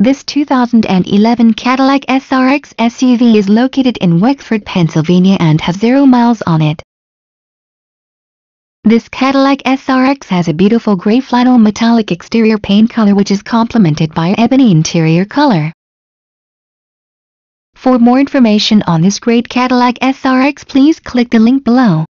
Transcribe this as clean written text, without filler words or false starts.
This 2011 Cadillac SRX SUV is located in Wexford, Pennsylvania and has 0 miles on it. This Cadillac SRX has a beautiful gray flannel metallic exterior paint color which is complemented by ebony interior color. For more information on this great Cadillac SRX, please click the link below.